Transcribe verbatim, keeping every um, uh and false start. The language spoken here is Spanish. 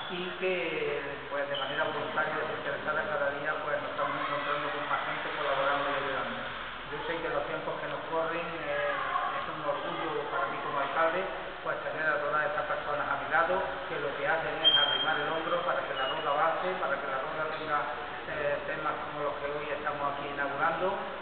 y que pues de manera voluntaria, desinteresada, cada día pues nos estamos encontrando con más gente colaborando y ayudando. Yo sé que los tiempos que nos corren eh, es un orgullo para mí como alcalde pues tener a todas estas personas a mi lado, que lo que hacen es arrimar el hombro para que la Roda avance, para que la Roda tenga eh, temas como los que hoy estamos aquí inaugurando.